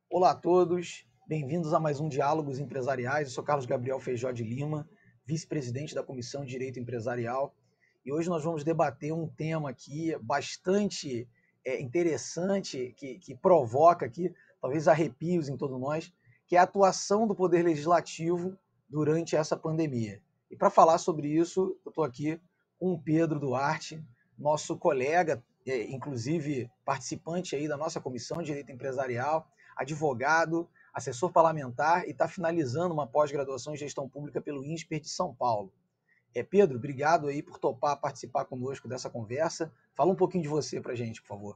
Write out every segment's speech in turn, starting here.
Olá a todos, bem-vindos a mais um Diálogos Empresariais. Eu sou Carlos Gabriel Feijó de Lima, vice-presidente da Comissão de Direito Empresarial, e hoje nós vamos debater um tema aqui bastante interessante, que provoca aqui, talvez arrepios em todos nós, que é a atuação do Poder Legislativo durante essa pandemia. E para falar sobre isso, eu estou aqui com o Pedro Duarte, nosso colega, inclusive participante aí da nossa Comissão de Direito Empresarial, advogado, assessor parlamentar e está finalizando uma pós-graduação em gestão pública pelo INSPER de São Paulo. Pedro, obrigado aí por topar participar conosco dessa conversa. Fala um pouquinho de você para a gente, por favor.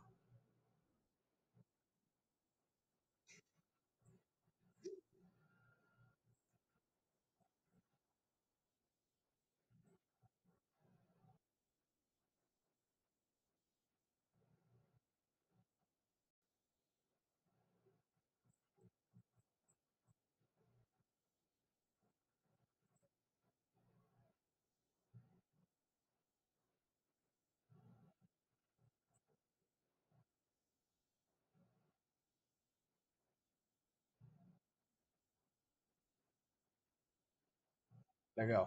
Legal,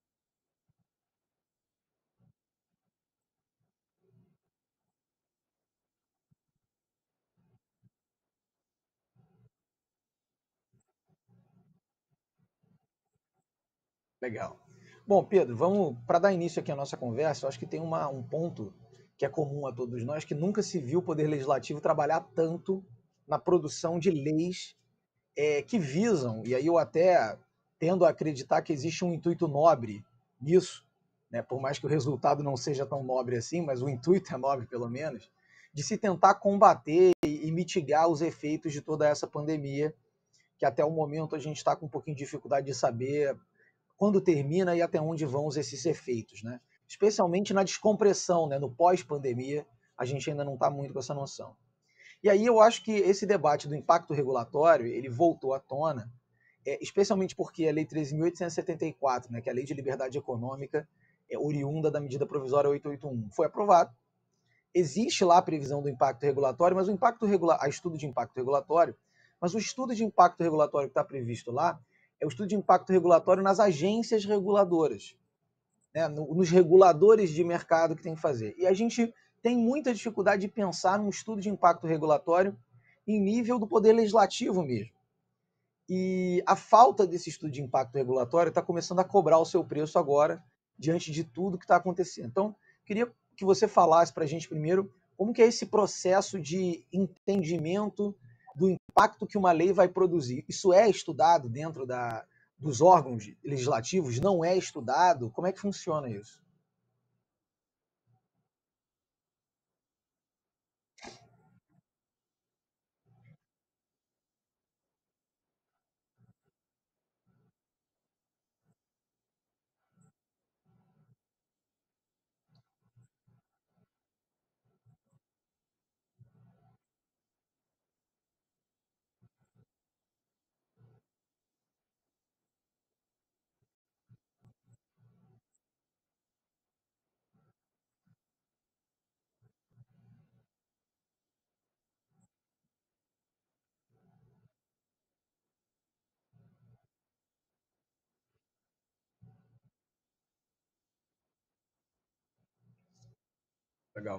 legal. Bom, Pedro, vamos para dar início aqui à nossa conversa. Eu acho que tem um ponto que é comum a todos nós, que nunca se viu o Poder Legislativo trabalhar tanto na produção de leis que visam, e aí eu até tendo a acreditar que existe um intuito nobre nisso, né, por mais que o resultado não seja tão nobre assim, mas o intuito é nobre pelo menos, de se tentar combater e mitigar os efeitos de toda essa pandemia, que até o momento a gente está com um pouquinho de dificuldade de saber quando termina e até onde vão esses efeitos, né? Especialmente na descompressão, né, no pós-pandemia, a gente ainda não está muito com essa noção. E aí eu acho que esse debate do impacto regulatório, ele voltou à tona, especialmente porque a Lei 13.874, né, que é a Lei de Liberdade Econômica, oriunda da medida provisória 881, foi aprovado. Existe lá a previsão do impacto regulatório, mas a estudo de impacto regulatório, mas o estudo de impacto regulatório que está previsto lá é o estudo de impacto regulatório nas agências reguladoras, né, nos reguladores de mercado que tem que fazer. E a gente tem muita dificuldade de pensar num estudo de impacto regulatório em nível do poder legislativo mesmo. E a falta desse estudo de impacto regulatório está começando a cobrar o seu preço agora, diante de tudo que está acontecendo. Então, queria que você falasse para a gente primeiro como que é esse processo de entendimento do impacto que uma lei vai produzir. Isso é estudado dentro dos órgãos legislativos? Não é estudado? Como é que funciona isso? Legal.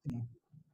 Sim.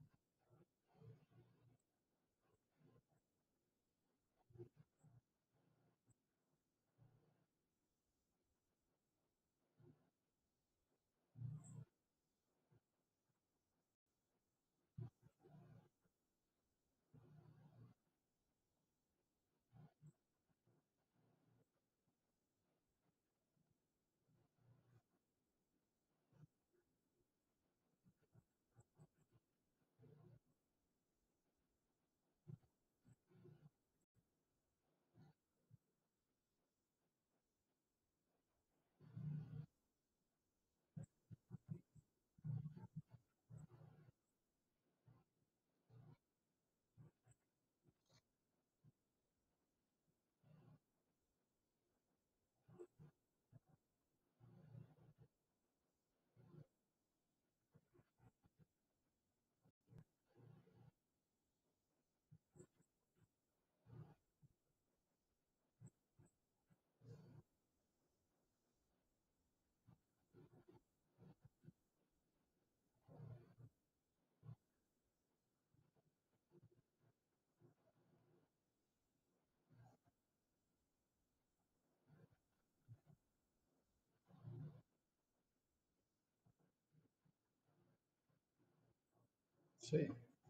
Sei.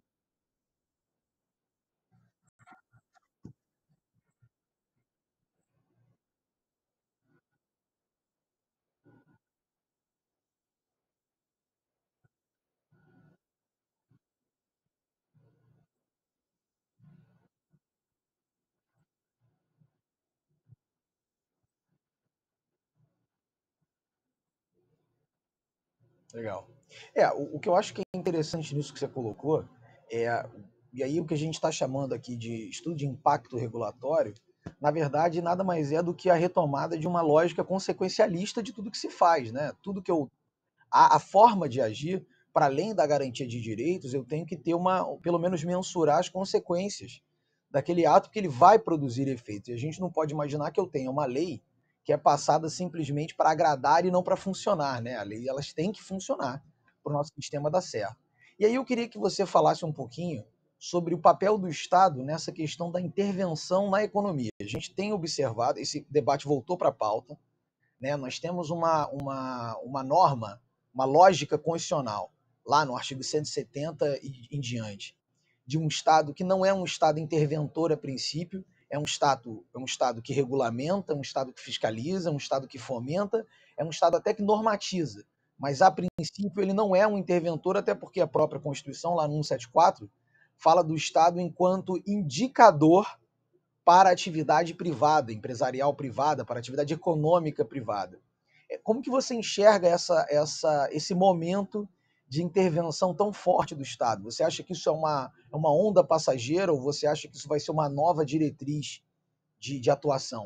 Legal. O que eu acho que é interessante nisso que você colocou é, e aí o que a gente está chamando aqui de estudo de impacto regulatório, na verdade, nada mais é do que a retomada de uma lógica consequencialista de tudo que se faz, né? Tudo que eu a forma de agir, para além da garantia de direitos, eu tenho que ter pelo menos mensurar as consequências daquele ato que ele vai produzir efeitos. E a gente não pode imaginar que eu tenha uma lei que é passada simplesmente para agradar e não para funcionar, né? A lei elas têm que funcionar para o nosso sistema dar certo. E aí eu queria que você falasse um pouquinho sobre o papel do Estado nessa questão da intervenção na economia. A gente tem observado, esse debate voltou para a pauta, né? Nós temos uma norma, uma lógica constitucional, lá no artigo 170 e em diante, de um Estado que não é um Estado interventor a princípio, é um Estado que regulamenta, é um Estado que fiscaliza, é um Estado que fomenta, é um Estado até que normatiza. Mas, a princípio, ele não é um interventor, até porque a própria Constituição, lá no 174, fala do Estado enquanto indicador para a atividade privada, empresarial privada, para a atividade econômica privada. Como que você enxerga esse momento de intervenção tão forte do Estado? Você acha que isso é uma onda passageira ou você acha que isso vai ser uma nova diretriz de atuação?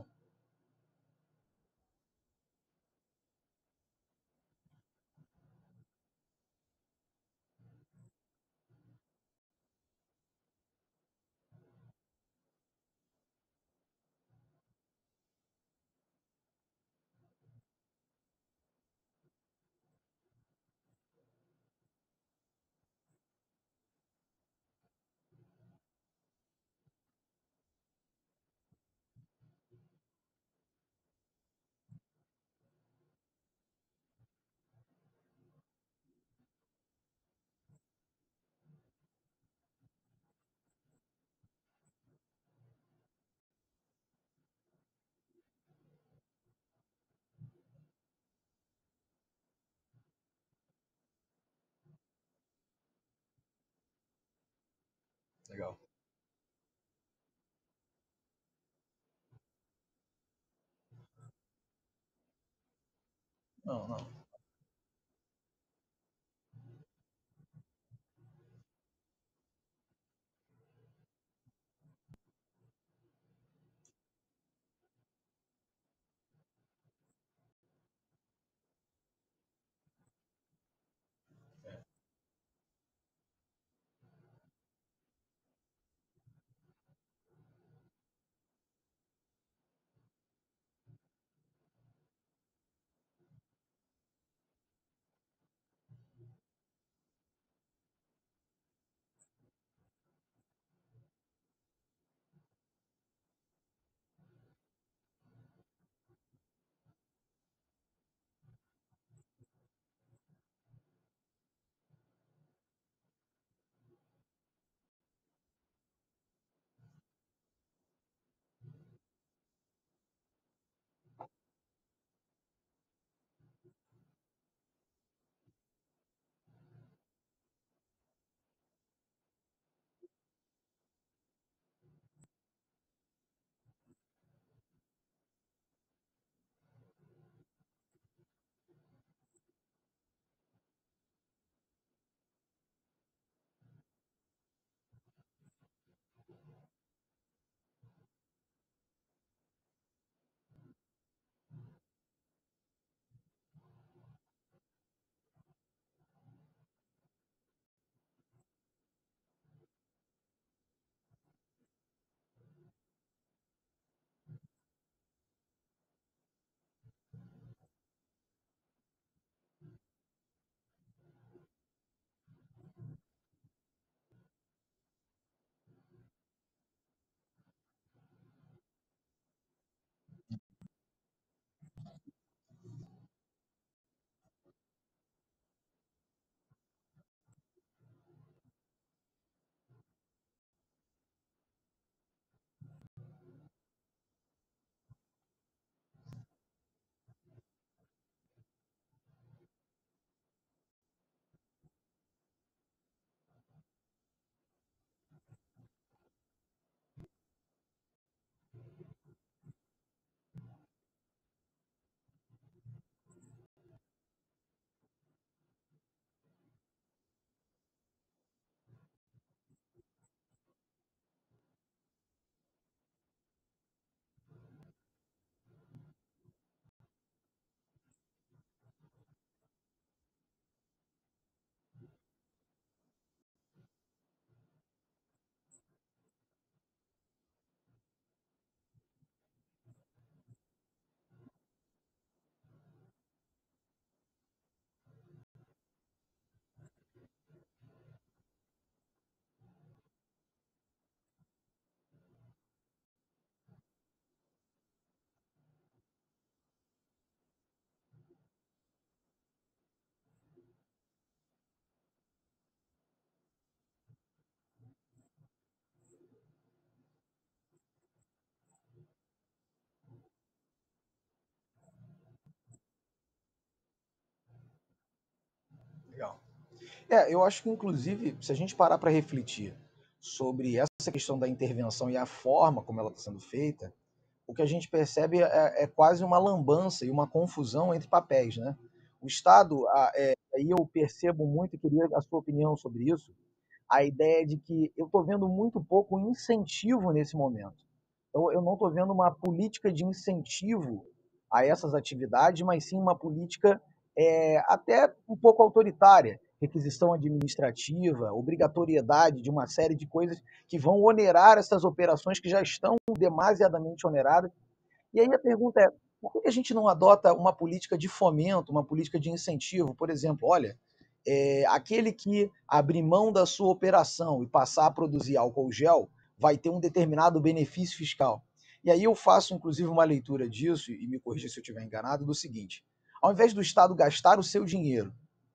Legal. Não, não. Eu acho que, inclusive, se a gente parar para refletir sobre essa questão da intervenção e a forma como ela está sendo feita, o que a gente percebe é quase uma lambança e uma confusão entre papéis, né? O Estado, aí eu percebo muito e queria a sua opinião sobre isso, a ideia de que eu estou vendo muito pouco incentivo nesse momento. Então, eu não estou vendo uma política de incentivo a essas atividades, mas sim uma política até um pouco autoritária, requisição administrativa, obrigatoriedade de uma série de coisas que vão onerar essas operações que já estão demasiadamente oneradas. E aí a pergunta é, por que a gente não adota uma política de fomento, uma política de incentivo? Por exemplo, olha, aquele que abrir mão da sua operação e passar a produzir álcool gel vai ter um determinado benefício fiscal. E aí eu faço, inclusive, uma leitura disso, e me corrija se eu estiver enganado, do seguinte: ao invés do Estado gastar o seu dinheiro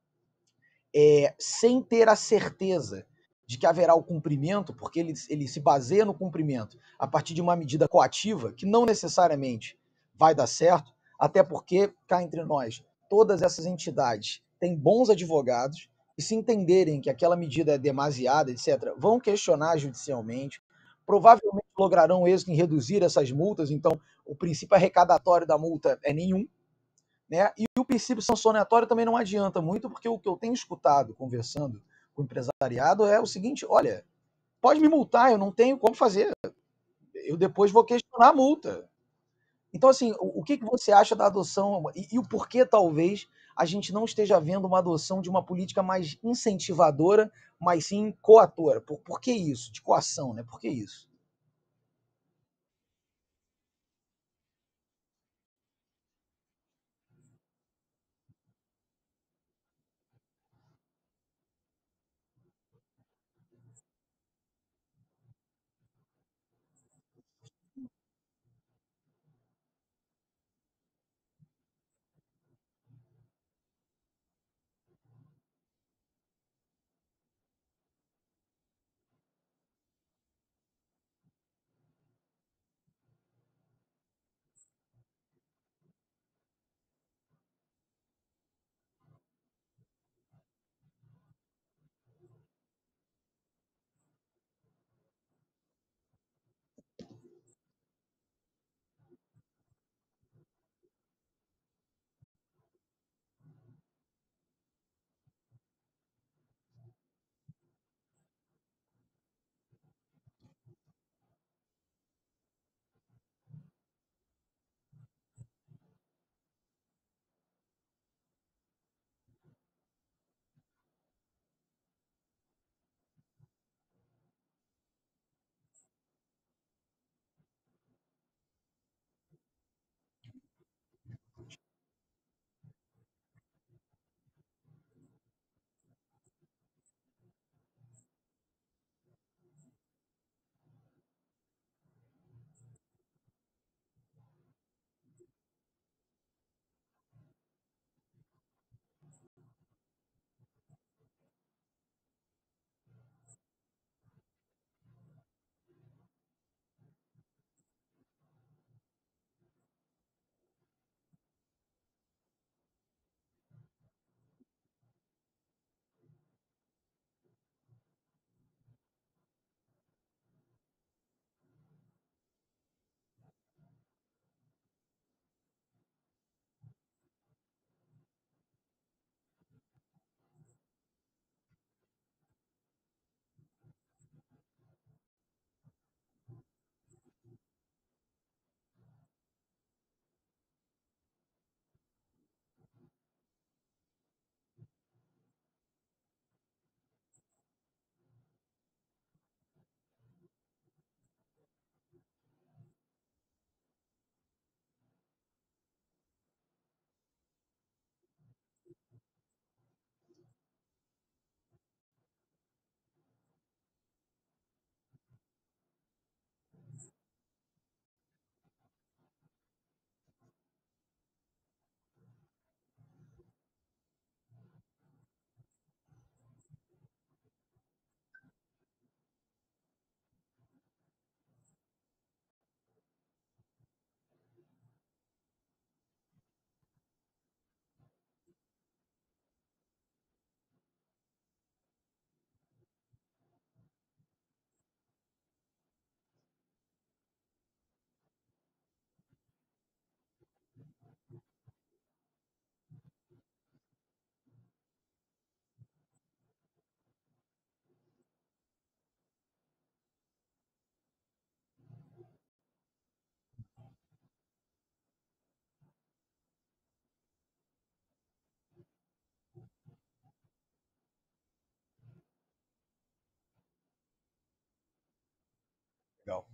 sem ter a certeza de que haverá o cumprimento, porque ele se baseia no cumprimento a partir de uma medida coativa, que não necessariamente vai dar certo, até porque, cá entre nós, todas essas entidades têm bons advogados e, se entenderem que aquela medida é demasiada, etc., vão questionar judicialmente, provavelmente lograrão êxito em reduzir essas multas, então o princípio arrecadatório da multa é nenhum, né? E o princípio sancionatório também não adianta muito, porque o que eu tenho escutado conversando com o empresariado é o seguinte: olha, pode me multar, eu não tenho como fazer, eu depois vou questionar a multa. Então, assim, o que você acha da adoção e o porquê talvez a gente não esteja vendo uma adoção de uma política mais incentivadora, mas sim coatora? Por que isso? De coação, né? Por que isso? Legal.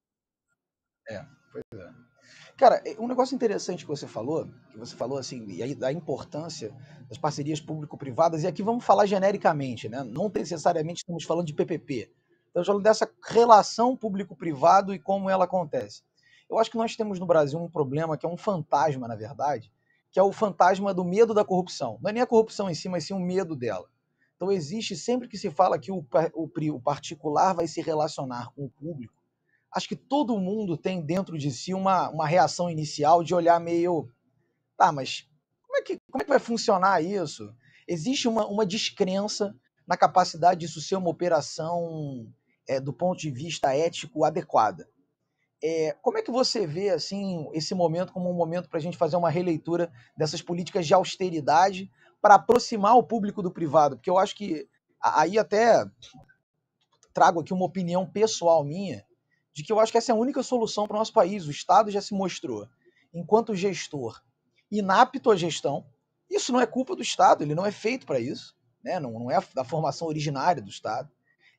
É, pois é. Cara, um negócio interessante que você falou assim, e aí da importância das parcerias público-privadas, e aqui vamos falar genericamente, né? Não necessariamente estamos falando de PPP. Estamos falando dessa relação público-privado e como ela acontece. Eu acho que nós temos no Brasil um problema que é um fantasma, na verdade, que é o fantasma do medo da corrupção. Não é nem a corrupção em si, mas sim o medo dela. Então existe, sempre que se fala que o particular vai se relacionar com o público, acho que todo mundo tem dentro de si uma reação inicial de olhar meio, tá, mas como é que vai funcionar isso? Existe uma descrença na capacidade disso ser uma operação do ponto de vista ético adequada. Como é que você vê assim esse momento como um momento para a gente fazer uma releitura dessas políticas de austeridade para aproximar o público do privado? Porque eu acho que aí até trago aqui uma opinião pessoal minha, de que eu acho que essa é a única solução para o nosso país. O Estado já se mostrou, enquanto gestor, inapto à gestão. Isso não é culpa do Estado, ele não é feito para isso, né? Não é da formação originária do Estado.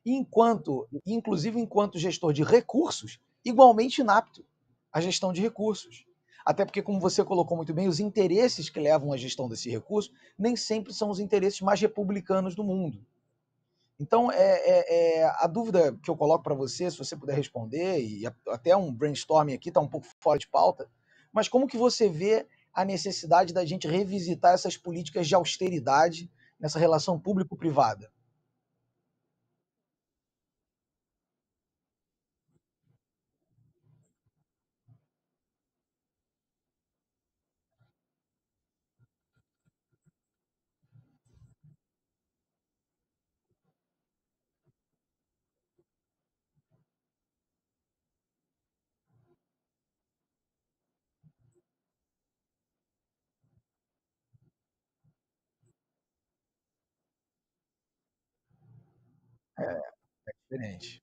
Inclusive enquanto gestor de recursos, igualmente inapto à gestão de recursos. Até porque, como você colocou muito bem, os interesses que levam à gestão desse recurso nem sempre são os interesses mais republicanos do mundo. Então, a dúvida que eu coloco para você, se você puder responder, e até um brainstorming aqui está um pouco fora de pauta, mas como que você vê a necessidade da gente revisitar essas políticas de austeridade nessa relação público-privada? É diferente.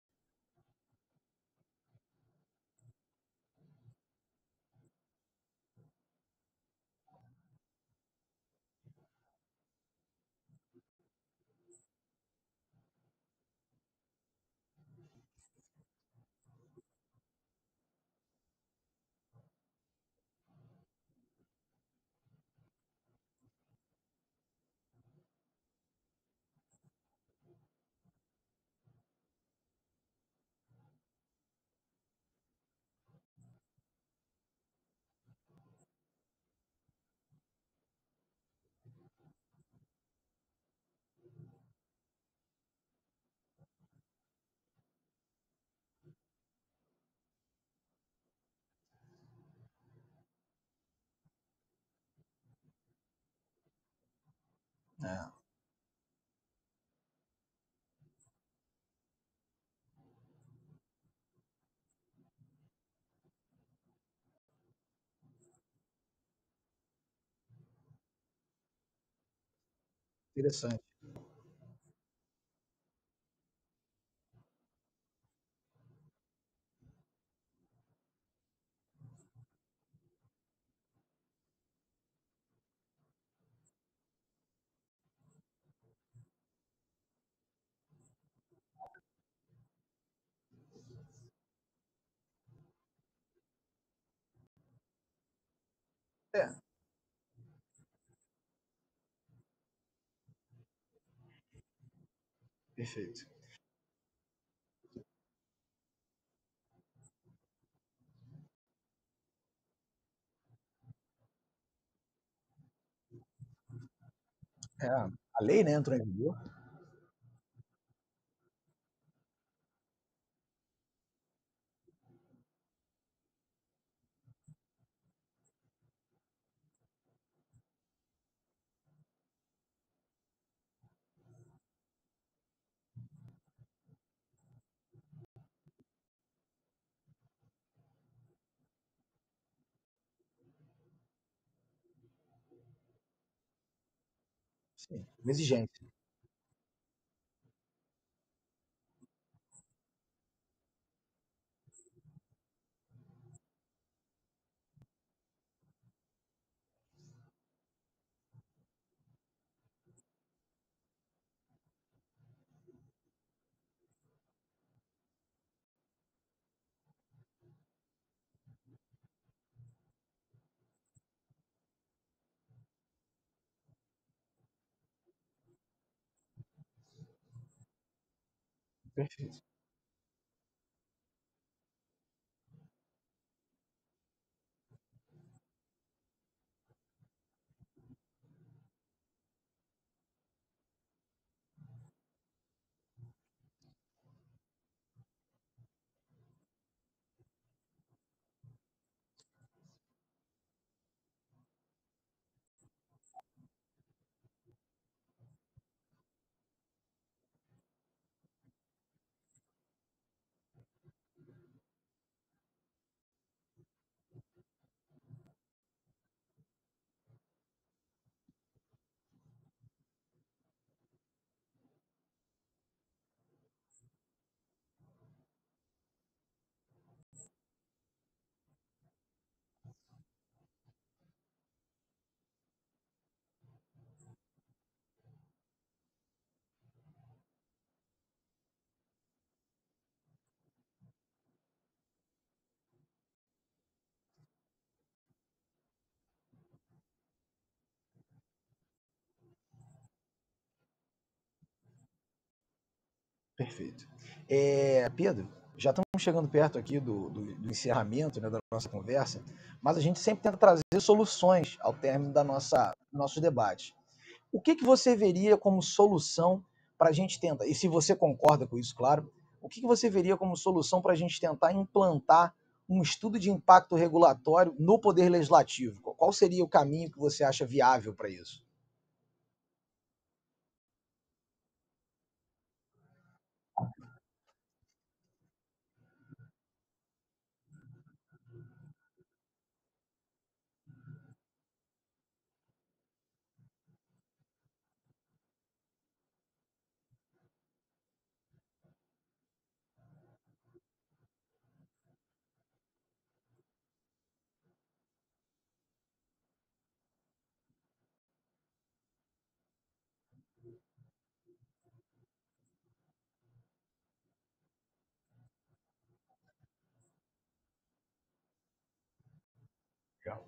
É, interessante. É, perfeito. É, a lei, né, entrou em vigor. Sim, uma exigência. Perfeito. Perfeito. Pedro, já estamos chegando perto aqui do encerramento, né, da nossa conversa, mas a gente sempre tenta trazer soluções ao término nossos debates. O que, que você veria como solução para a gente tentar, e se você concorda com isso, claro, o que, que você veria como solução para a gente tentar implantar um estudo de impacto regulatório no Poder Legislativo? Qual seria o caminho que você acha viável para isso? Legal.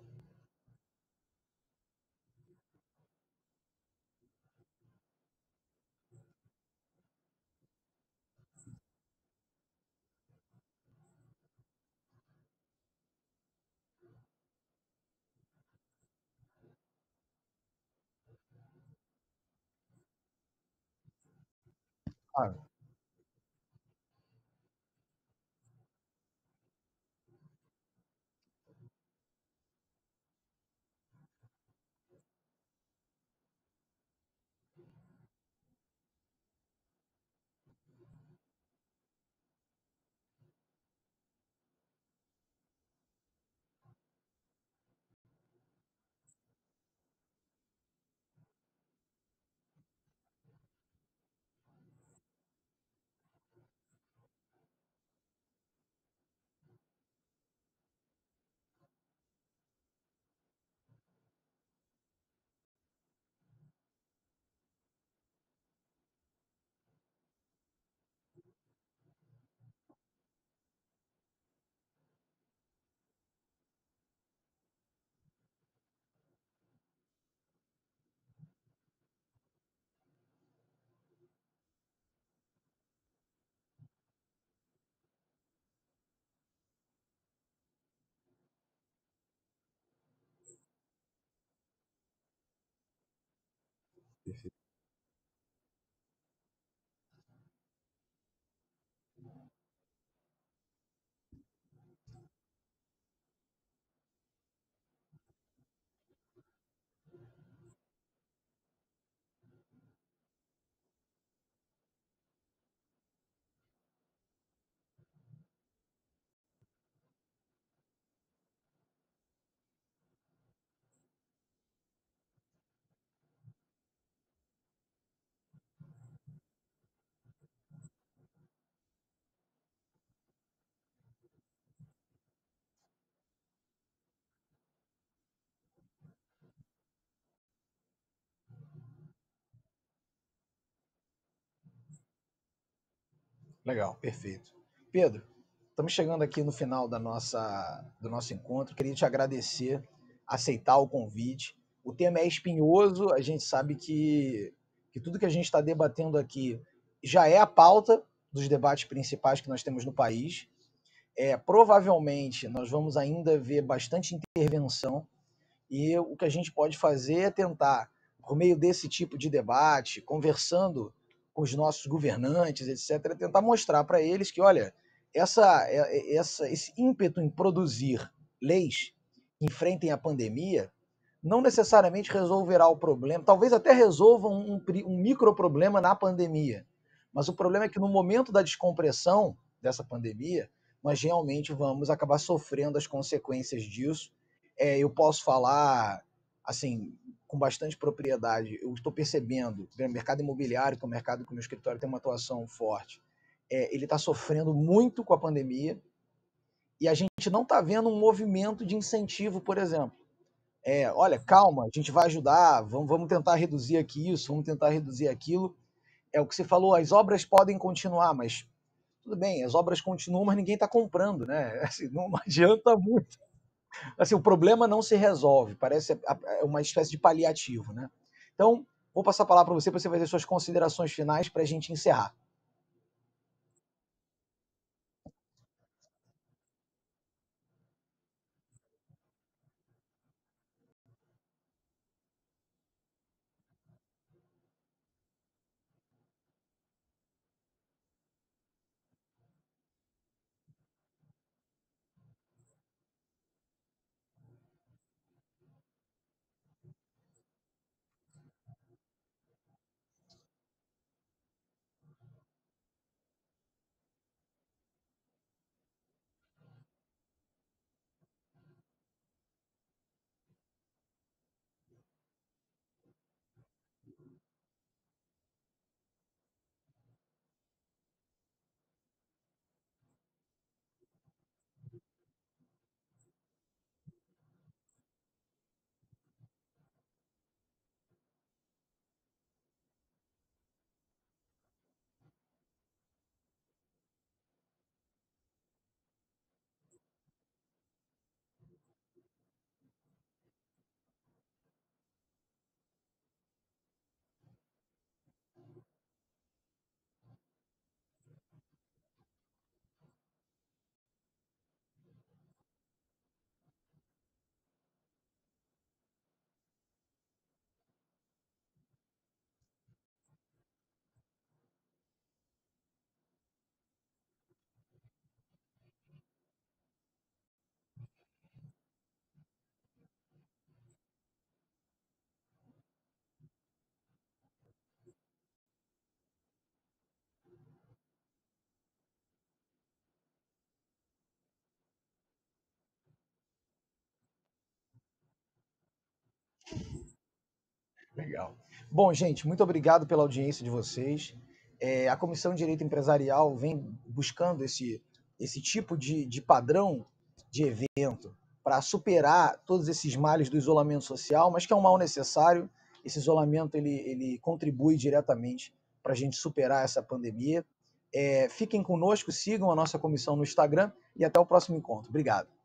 Ah, perfeito. Legal, perfeito. Pedro, estamos chegando aqui no final do nosso encontro. Queria te agradecer, aceitar o convite. O tema é espinhoso, a gente sabe que tudo que a gente está debatendo aqui já é a pauta dos debates principais que nós temos no país. Provavelmente nós vamos ainda ver bastante intervenção e o que a gente pode fazer é tentar, por meio desse tipo de debate, conversando com os nossos governantes, etc., tentar mostrar para eles que, olha, esse ímpeto em produzir leis que enfrentem a pandemia não necessariamente resolverá o problema, talvez até resolva um micro problema na pandemia, mas o problema é que no momento da descompressão dessa pandemia, nós realmente vamos acabar sofrendo as consequências disso. Eu posso falar assim com bastante propriedade. Eu estou percebendo que o mercado imobiliário, que é um mercado que o meu escritório tem uma atuação forte, ele está sofrendo muito com a pandemia e a gente não está vendo um movimento de incentivo, por exemplo. Olha, calma, a gente vai ajudar, vamos tentar reduzir aqui isso, vamos tentar reduzir aquilo. É o que você falou, as obras podem continuar, mas tudo bem, as obras continuam, mas ninguém está comprando, né? Assim, não adianta muito. Assim, o problema não se resolve, parece uma espécie de paliativo, né? Então, vou passar a palavra para você fazer suas considerações finais para a gente encerrar. Legal. Bom, gente, muito obrigado pela audiência de vocês. A Comissão de Direito Empresarial vem buscando esse tipo de padrão de evento para superar todos esses males do isolamento social, mas que é um mal necessário. Esse isolamento ele contribui diretamente para a gente superar essa pandemia. Fiquem conosco, sigam a nossa comissão no Instagram e até o próximo encontro. Obrigado.